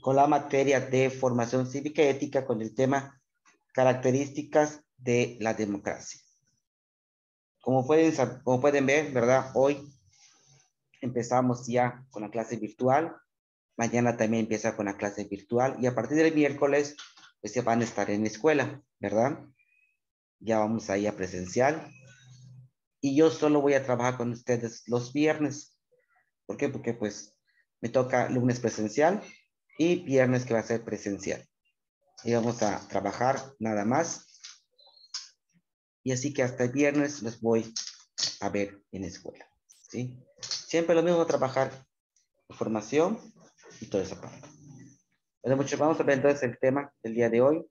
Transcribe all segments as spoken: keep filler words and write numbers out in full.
con la materia de formación cívica y ética con el tema características de la democracia. Como pueden, como pueden ver, ¿verdad? Hoy empezamos ya con la clase virtual. Mañana también empieza con la clase virtual. Y a partir del miércoles, pues ya van a estar en la escuela, ¿verdad? Ya vamos ahí a presencial. Y yo solo voy a trabajar con ustedes los viernes. ¿Por qué? Porque pues me toca lunes presencial y viernes que va a ser presencial. Y vamos a trabajar nada más. Y así que hasta el viernes los voy a ver en la escuela, ¿sí? Siempre lo mismo, trabajar formación y toda esa parte. Bueno, muchachos, vamos a ver entonces el tema del día de hoy.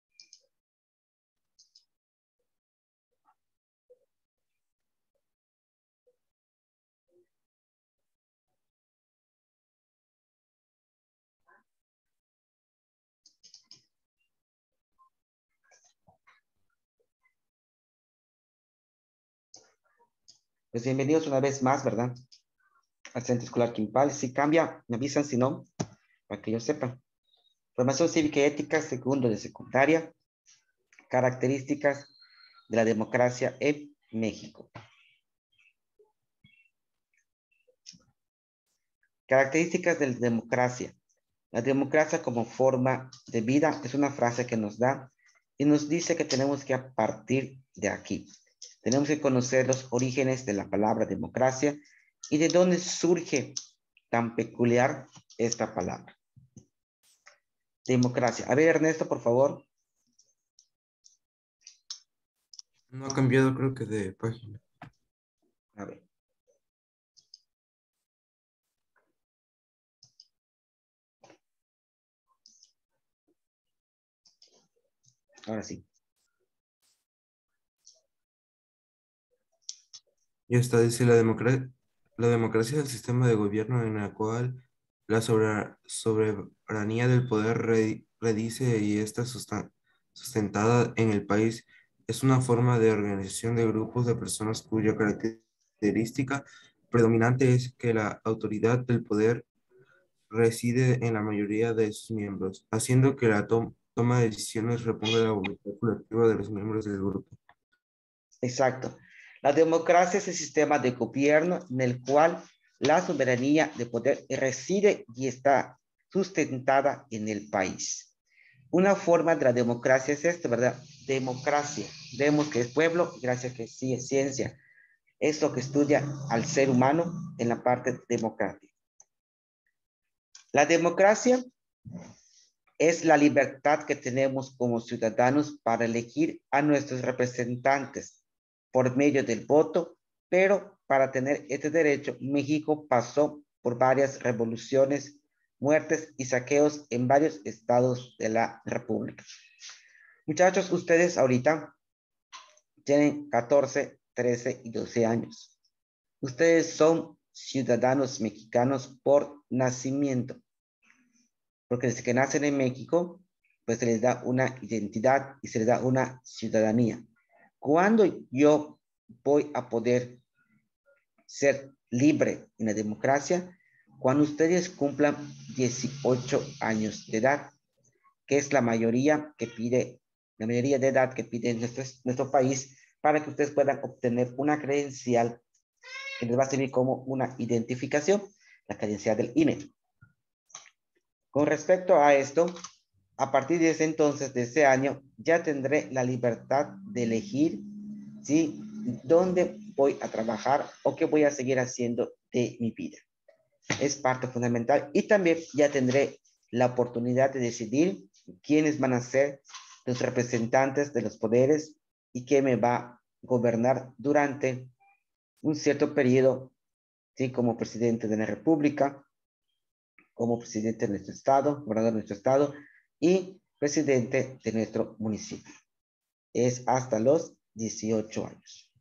Pues bienvenidos una vez más, ¿verdad? Al Centro Escolar Quimpal. Si cambia, me avisan, si no, para que yo sepa. Formación cívica y ética, segundo de secundaria. Características de la democracia en México. Características de la democracia. La democracia como forma de vida es una frase que nos da y nos dice que tenemos que a partir de aquí. Tenemos que conocer los orígenes de la palabra democracia y de dónde surge tan peculiar esta palabra. Democracia. A ver, Ernesto, por favor. No ha cambiado, creo que de página. A ver. Ahora sí. Ya está, dice la democracia. La democracia es el sistema de gobierno en el cual la sobera- soberanía del poder re- radice y está sustan- sustentada en el país. Es una forma de organización de grupos de personas cuya característica predominante es que la autoridad del poder reside en la mayoría de sus miembros, haciendo que la tom- toma de decisiones responda a la voluntad colectiva de los miembros del grupo. Exacto. La democracia es el sistema de gobierno en el cual la soberanía de poder reside y está sustentada en el país. Una forma de la democracia es esta, ¿verdad? Democracia. Vemos que es pueblo, gracias que sí es ciencia. Es lo que estudia al ser humano en la parte democrática. La democracia es la libertad que tenemos como ciudadanos para elegir a nuestros representantes por medio del voto, pero para tener este derecho, México pasó por varias revoluciones, muertes y saqueos en varios estados de la República. Muchachos, ustedes ahorita tienen catorce, trece y doce años. Ustedes son ciudadanos mexicanos por nacimiento, porque desde que nacen en México, pues se les da una identidad y se les da una ciudadanía. ¿Cuándo yo voy a poder ser libre en la democracia? Cuando ustedes cumplan dieciocho años de edad, que es la mayoría que pide, la mayoría de edad que pide nuestro, nuestro país, para que ustedes puedan obtener una credencial que les va a servir como una identificación, la credencial del I N E. Con respecto a esto, a partir de ese entonces, de ese año, ya tendré la libertad de elegir, ¿sí?, dónde voy a trabajar o qué voy a seguir haciendo de mi vida. Es parte fundamental. Y también ya tendré la oportunidad de decidir quiénes van a ser los representantes de los poderes y qué me va a gobernar durante un cierto periodo, ¿sí?, como presidente de la República, como presidente de nuestro estado, gobernador de nuestro estado y presidente de nuestro municipio. Es hasta los dieciocho años.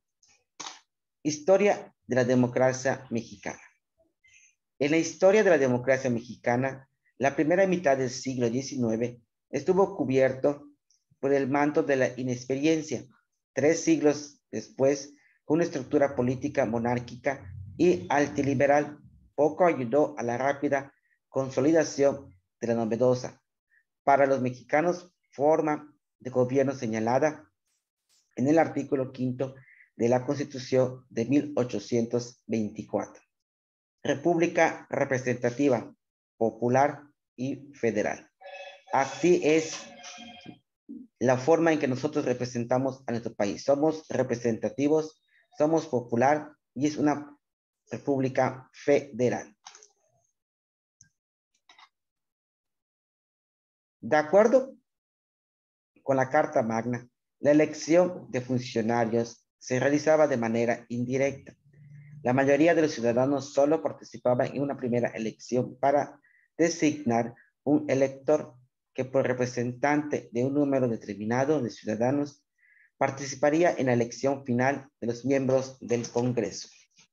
Historia de la democracia mexicana. En la historia de la democracia mexicana, la primera mitad del siglo diecinueve estuvo cubierto por el manto de la inexperiencia. Tres siglos después, con una estructura política monárquica y antiliberal, poco ayudó a la rápida consolidación de la novedosa. Para los mexicanos, forma de gobierno señalada en el artículo quinto de la Constitución de mil ochocientos veinticuatro. República representativa, popular y federal. Así es la forma en que nosotros representamos a nuestro país. Somos representativos, somos popular y es una república federal. De acuerdo con la Carta Magna, la elección de funcionarios se realizaba de manera indirecta. La mayoría de los ciudadanos solo participaban en una primera elección para designar un elector que por representante de un número determinado de ciudadanos participaría en la elección final de los miembros del Congreso.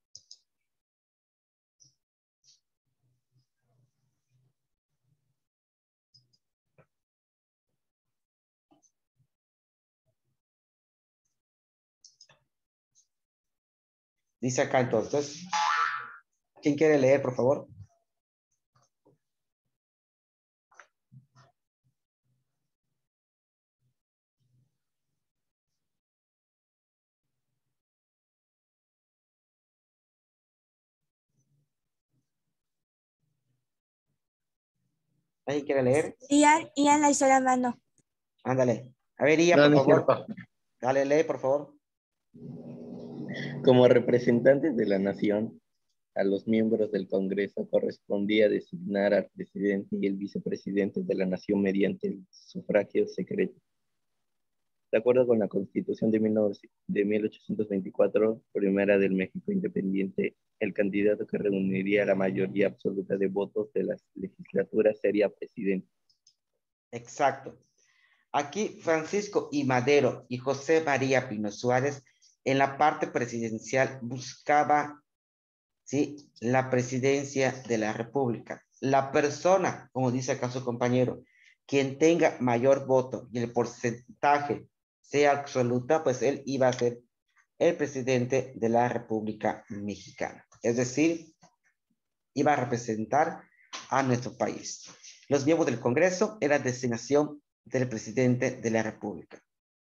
Dice acá entonces, ¿quién quiere leer, por favor? ¿Alguien quiere leer? Ian, Ian la hizo la mano. Ándale. A ver, Ian, No, por no es favor. cierto. Dale, lee, por favor. Como representantes de la nación, a los miembros del Congreso correspondía designar al presidente y el vicepresidente de la nación mediante el sufragio secreto. De acuerdo con la Constitución de, de mil ochocientos veinticuatro, primera del México independiente, el candidato que reuniría la mayoría absoluta de votos de las legislaturas sería presidente. Exacto. Aquí Francisco I. Madero y José María Pino Suárez en la parte presidencial buscaba, ¿sí?, la presidencia de la República. La persona, como dice acá su compañero, quien tenga mayor voto y el porcentaje sea absoluta, pues él iba a ser el presidente de la República Mexicana. Es decir, iba a representar a nuestro país. Los miembros del Congreso eran designación del presidente de la República.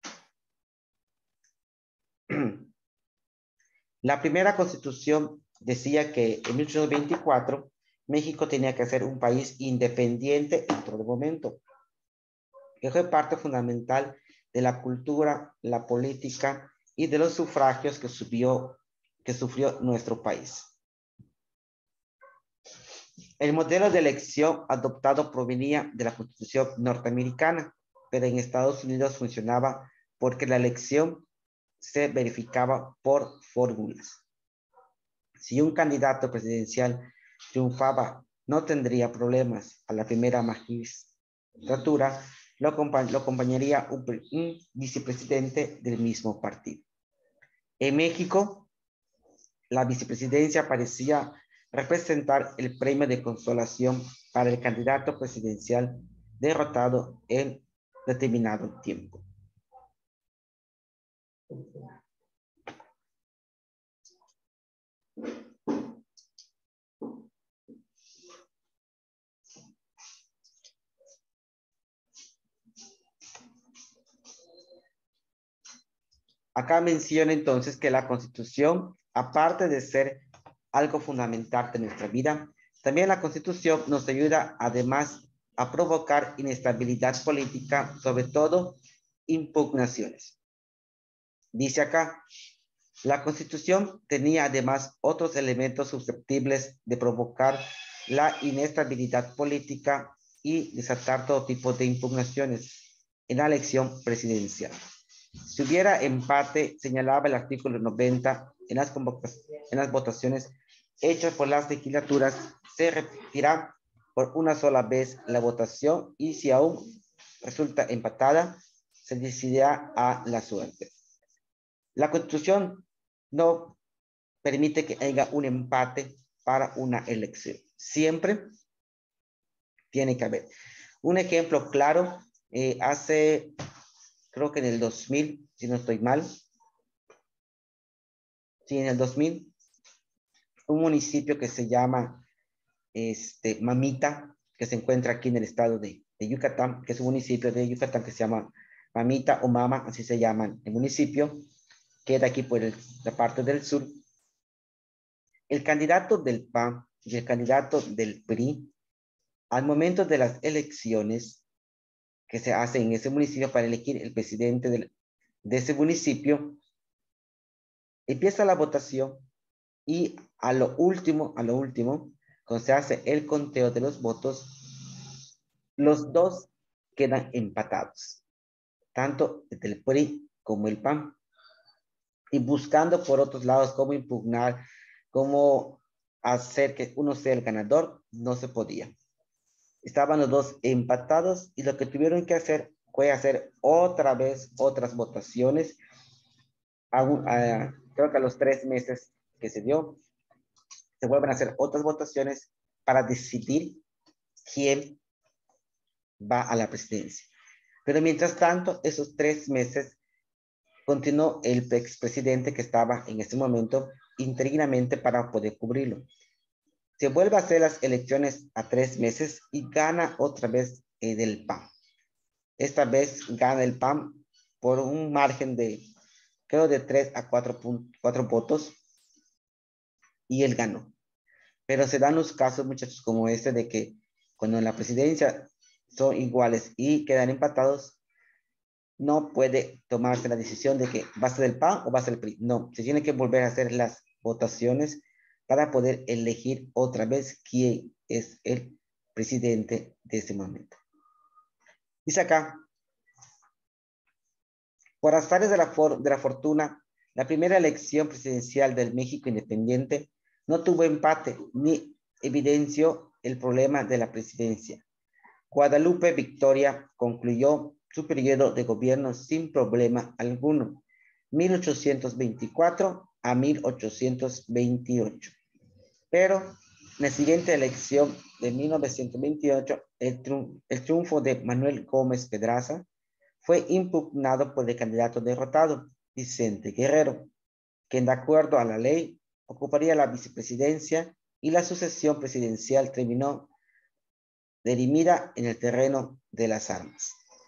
La primera constitución decía que en mil ochocientos veinticuatro México tenía que ser un país independiente en todo momento, que fue parte fundamental de la cultura, la política y de los sufragios que, subió, que sufrió nuestro país. El modelo de elección adoptado provenía de la Constitución norteamericana, pero en Estados Unidos funcionaba porque la elección se verificaba por fórmulas. Si un candidato presidencial triunfaba, no tendría problemas a la primera magistratura, lo, lo acompañaría un, un vicepresidente del mismo partido. En México, la vicepresidencia parecía representar el premio de consolación para el candidato presidencial derrotado en determinado tiempo. Acá menciona entonces que la Constitución, aparte de ser algo fundamental de nuestra vida, también la Constitución nos ayuda además a provocar inestabilidad política, sobre todo impugnaciones. Dice acá, la Constitución tenía además otros elementos susceptibles de provocar la inestabilidad política y desatar todo tipo de impugnaciones en la elección presidencial. Si hubiera empate, señalaba el artículo noventa, en las, en las votaciones hechas por las legislaturas, se repetirá por una sola vez la votación y si aún resulta empatada, se decidirá a la suerte. La Constitución no permite que haya un empate para una elección. Siempre tiene que haber. Un ejemplo claro, eh, hace... creo que en el dos mil, si no estoy mal, sí, en el dos mil, un municipio que se llama este, Mamita, que se encuentra aquí en el estado de, de Yucatán, que es un municipio de Yucatán que se llama Mamita o Mama, así se llaman el municipio, queda aquí por el, la parte del sur. El candidato del P A N y el candidato del P R I, al momento de las elecciones que se hacen en ese municipio para elegir el presidente del, de ese municipio, empieza la votación y a lo último, a lo último, cuando se hace el conteo de los votos, los dos quedan empatados, tanto el P R I como el P A N. Y buscando por otros lados cómo impugnar, cómo hacer que uno sea el ganador, no se podía. Estaban los dos empatados y lo que tuvieron que hacer fue hacer otra vez otras votaciones. A, a, creo que a los tres meses que se dio, se vuelven a hacer otras votaciones para decidir quién va a la presidencia. Pero mientras tanto, esos tres meses continuó el expresidente que estaba en ese momento interinamente para poder cubrirlo. Se vuelve a hacer las elecciones a tres meses y gana otra vez eh, del P A N. Esta vez gana el P A N por un margen de, creo, de tres a cuatro, cuatro votos y él ganó. Pero se dan los casos, muchachos, como este de que cuando en la presidencia son iguales y quedan empatados, no puede tomarse la decisión de que va a ser el P A N o va a ser el P R I. No, se tiene que volver a hacer las votaciones para poder elegir otra vez quién es el presidente de ese momento. Dice acá, por azares de la, for de la fortuna, la primera elección presidencial del México independiente no tuvo empate ni evidenció el problema de la presidencia. Guadalupe Victoria concluyó su periodo de gobierno sin problema alguno, mil ochocientos veinticuatro a mil ochocientos veintiocho. Pero en la siguiente elección de mil novecientos veintiocho, el, triunfo, el triunfo de Manuel Gómez Pedraza fue impugnado por el candidato derrotado, Vicente Guerrero, quien de acuerdo a la ley ocuparía la vicepresidencia y la sucesión presidencial terminó dirimida en el terreno de las armas.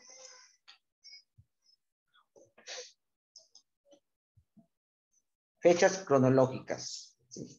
Fechas cronológicas. ¿Sí?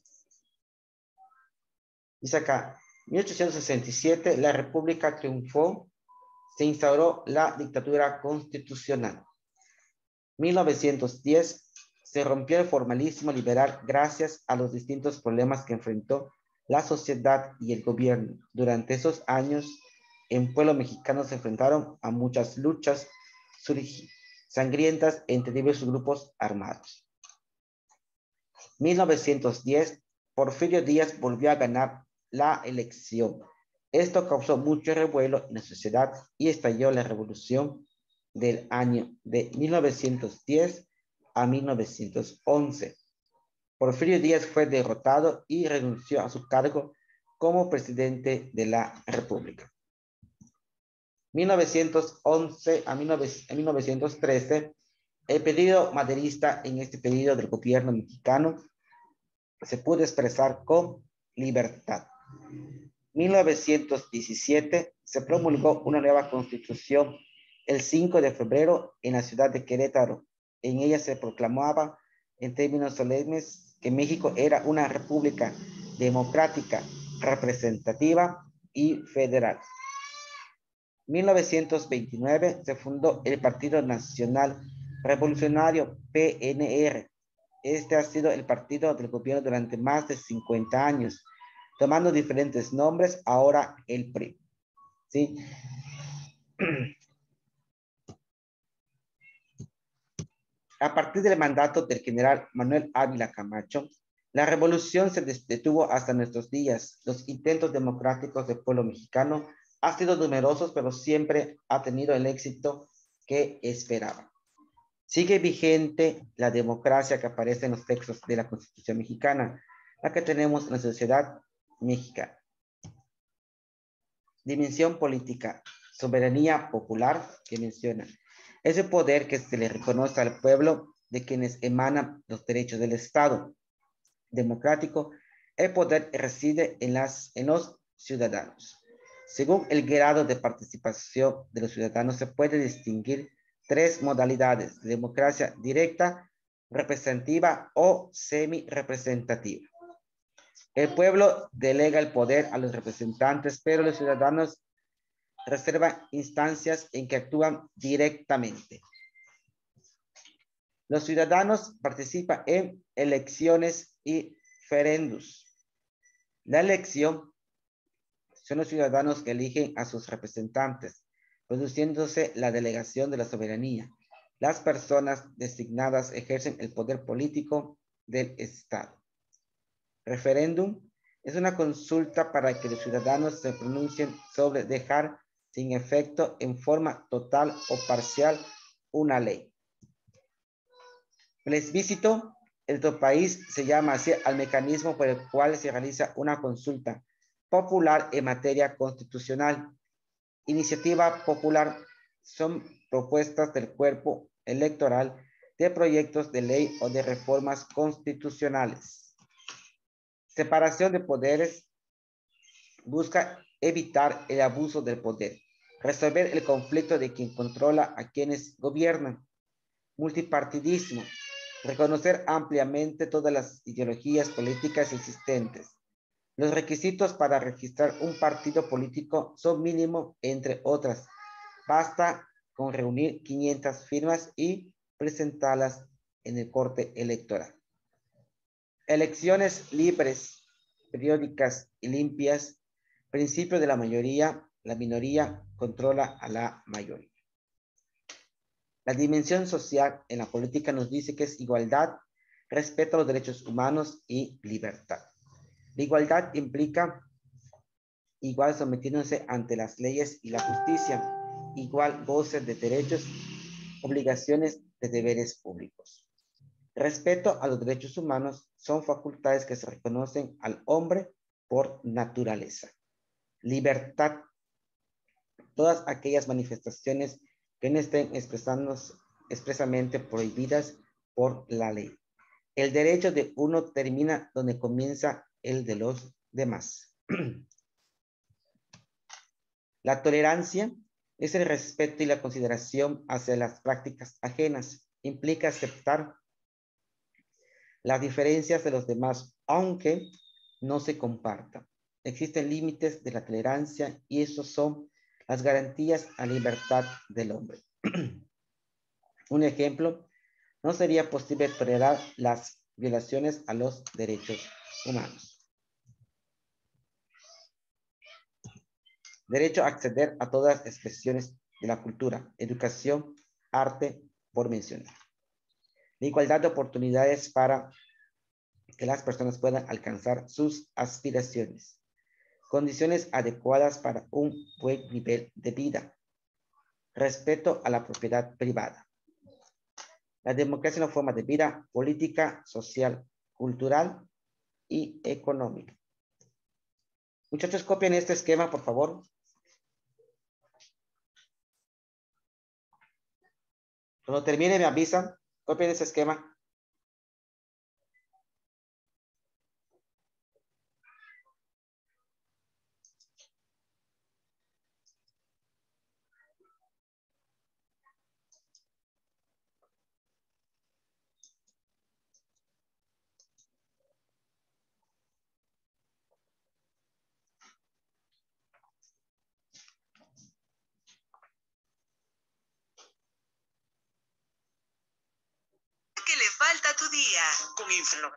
Dice acá, mil ochocientos sesenta y siete, la República triunfó, se instauró la dictadura constitucional. mil novecientos diez, se rompió el formalismo liberal gracias a los distintos problemas que enfrentó la sociedad y el gobierno. Durante esos años, el pueblo mexicano se enfrentaron a muchas luchas sangrientas entre diversos grupos armados. mil novecientos diez, Porfirio Díaz volvió a ganar la elección. Esto causó mucho revuelo en la sociedad y estalló la revolución del año de mil novecientos diez a mil novecientos once. Porfirio Díaz fue derrotado y renunció a su cargo como presidente de la República. mil novecientos once a mil novecientos trece, el periodo maderista en este periodo del gobierno mexicano se pudo expresar con libertad. mil novecientos diecisiete, se promulgó una nueva constitución el cinco de febrero en la ciudad de Querétaro. En ella se proclamaba en términos solemnes que México era una república democrática, representativa y federal. mil novecientos veintinueve se fundó el Partido Nacional Revolucionario, P N R. Este ha sido el partido del gobierno durante más de cincuenta años, tomando diferentes nombres, ahora el P R I. ¿Sí? A partir del mandato del general Manuel Ávila Camacho, la revolución se detuvo hasta nuestros días. Los intentos democráticos del pueblo mexicano han sido numerosos, pero siempre ha tenido el éxito que esperaba. Sigue vigente la democracia que aparece en los textos de la Constitución mexicana, la que tenemos en la sociedad mexicana. Dimensión política, soberanía popular que menciona. Ese poder que se le reconoce al pueblo de quienes emanan los derechos del Estado democrático. El poder reside en, las, en los ciudadanos. Según el grado de participación de los ciudadanos, se puede distinguir tres modalidades: democracia directa, representativa o semi-representativa. El pueblo delega el poder a los representantes, pero los ciudadanos reservan instancias en que actúan directamente. Los ciudadanos participan en elecciones y referendos. La elección son los ciudadanos que eligen a sus representantes, produciéndose la delegación de la soberanía. Las personas designadas ejercen el poder político del Estado. Referéndum es una consulta para que los ciudadanos se pronuncien sobre dejar sin efecto en forma total o parcial una ley. Plebiscito en tu país se llama así al mecanismo por el cual se realiza una consulta popular en materia constitucional. Iniciativa popular son propuestas del cuerpo electoral de proyectos de ley o de reformas constitucionales. Separación de poderes busca evitar el abuso del poder, resolver el conflicto de quien controla a quienes gobiernan. Multipartidismo, reconocer ampliamente todas las ideologías políticas existentes. Los requisitos para registrar un partido político son mínimo, entre otras. Basta con reunir quinientas firmas y presentarlas en el corte electoral. Elecciones libres, periódicas y limpias. Principio de la mayoría. La minoría controla a la mayoría. La dimensión social en la política nos dice que es igualdad, respeto a los derechos humanos y libertad. La igualdad implica igual sometiéndose ante las leyes y la justicia, igual goce de derechos, obligaciones de deberes públicos. Respeto a los derechos humanos son facultades que se reconocen al hombre por naturaleza. Libertad, todas aquellas manifestaciones que no estén expresándose expresamente prohibidas por la ley. El derecho de uno termina donde comienza el de los demás. La tolerancia es el respeto y la consideración hacia las prácticas ajenas. Implica aceptar las diferencias de los demás, aunque no se compartan. Existen límites de la tolerancia y esos son las garantías a la libertad del hombre. Un ejemplo, no sería posible tolerar las violaciones a los derechos humanos. Derecho a acceder a todas las expresiones de la cultura, educación, arte, por mencionar. La igualdad de oportunidades para que las personas puedan alcanzar sus aspiraciones. Condiciones adecuadas para un buen nivel de vida. Respeto a la propiedad privada. La democracia es una forma de vida política, social, cultural y económica. Muchachos, copien este esquema, por favor. Cuando termine me avisan. Copien ese esquema. ¿Qué le falta a tu día? Con Inflo.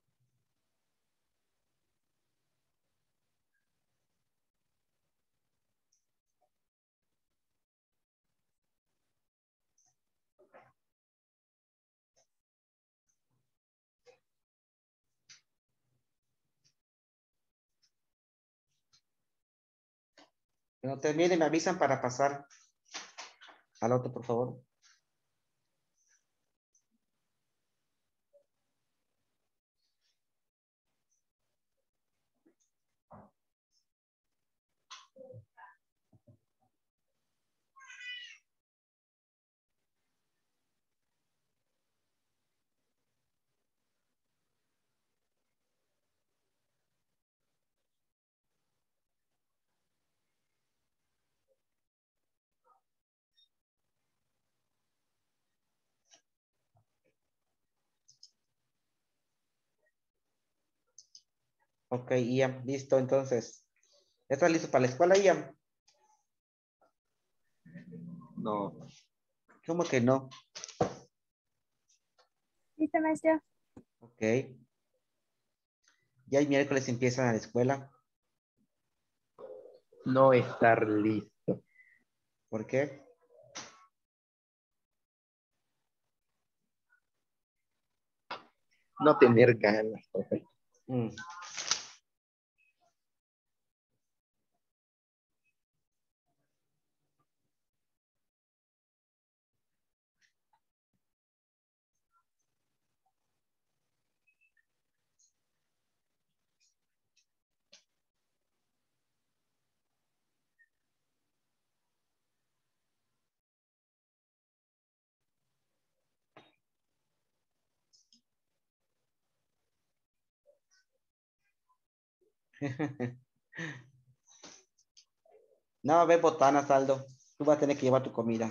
Cuando termine me avisan para pasar al otro, por favor. Ok, Ian, listo, entonces. ¿Ya estás listo para la escuela, Ian? No, ¿Cómo que no? ¿Listo, maestro? Ok. Ya el miércoles empiezan a la escuela. no estar listo. ¿Por qué? No tener ganas, profe. Mm. No, ve botanas, Aldo. Tú vas a tener que llevar tu comida.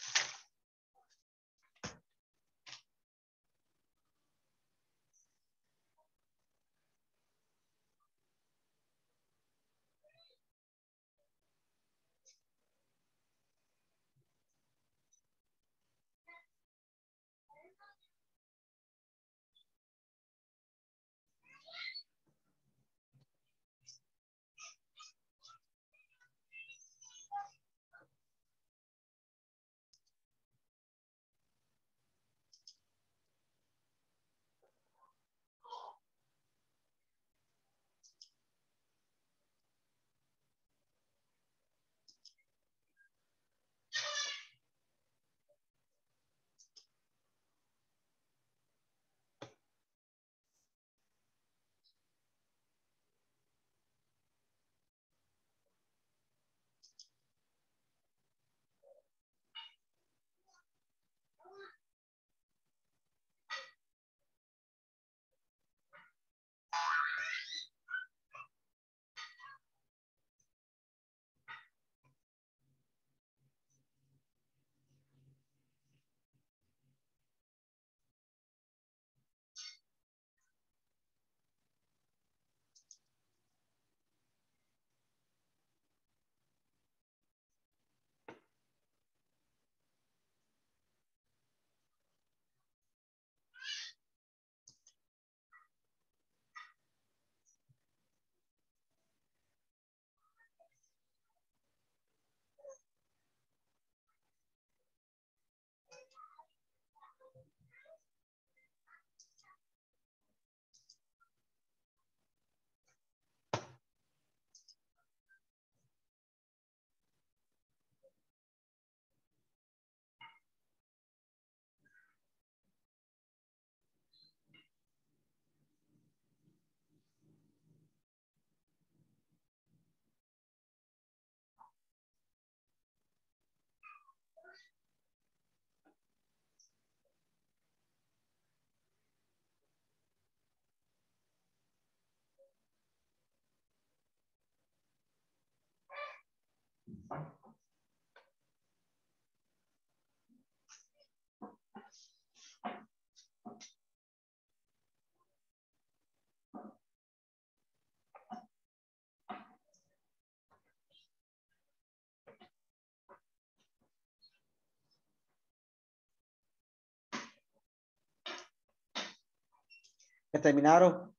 ¿Ya terminaron?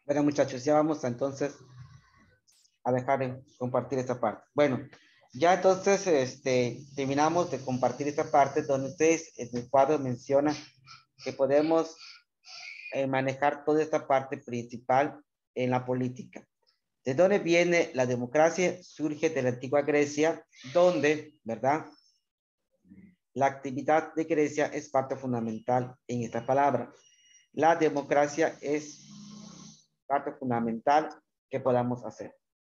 Bueno, muchachos, ya vamos a, entonces a dejar de compartir esta parte. Bueno, ya entonces este, terminamos de compartir esta parte donde ustedes en el cuadro mencionan que podemos eh, manejar toda esta parte principal en la política. ¿De dónde viene la democracia? Surge de la antigua Grecia, donde, ¿verdad? La actividad de Grecia es parte fundamental en esta palabra. La democracia es parte fundamental que podamos hacer.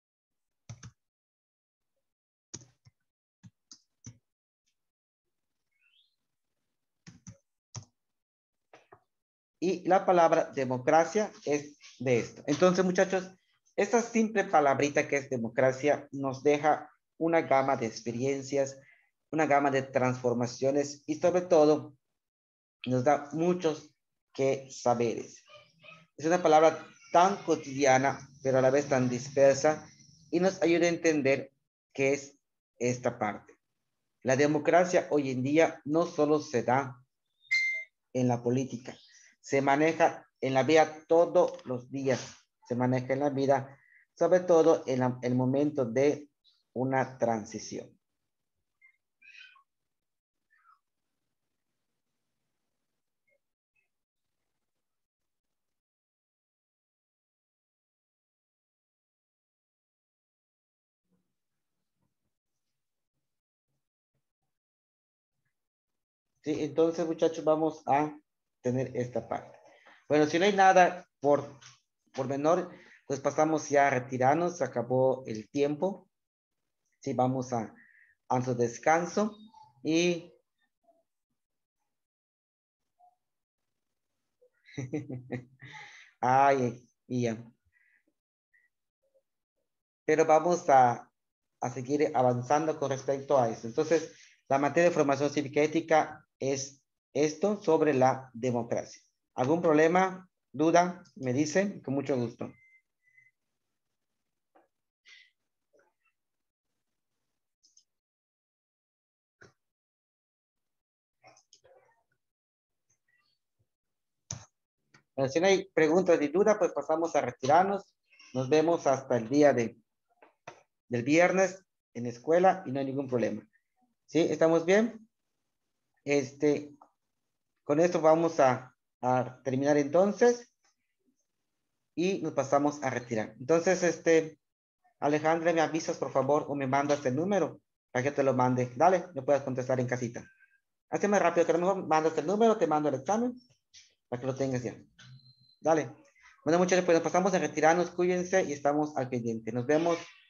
Y la palabra democracia es de esto. Entonces, muchachos, esta simple palabrita que es democracia nos deja una gama de experiencias, una gama de transformaciones y sobre todo nos da muchos que saberes. Es una palabra tan cotidiana, pero a la vez tan dispersa y nos ayuda a entender qué es esta parte. La democracia hoy en día no solo se da en la política, se maneja en la vida todos los días, se maneja en la vida, sobre todo en la, el momento de una transición. Sí, entonces, muchachos, vamos a tener esta parte. Bueno, si no hay nada por, por menor, pues pasamos ya a retirarnos, se acabó el tiempo. Sí, vamos a, a su descanso y ay, Ian. Pero vamos a, a seguir avanzando con respecto a eso. Entonces, la materia de formación cívica y ética es esto sobre la democracia. ¿Algún problema, duda? Me dicen, con mucho gusto. Bueno, si no hay preguntas ni duda, pues pasamos a retirarnos. Nos vemos hasta el día de, del viernes en la escuela y no hay ningún problema. ¿Sí? ¿Estamos bien? Este, con esto vamos a, a terminar entonces y nos pasamos a retirar. Entonces, este, Alejandra, me avisas por favor o me mandas el número para que te lo mande. Dale, me puedes contestar en casita. Hazme rápido, que a lo mejor mandas el número, te mando el examen para que lo tengas ya. Dale. Bueno, muchachos, pues nos pasamos a retirarnos, cuídense y estamos al pendiente. Nos vemos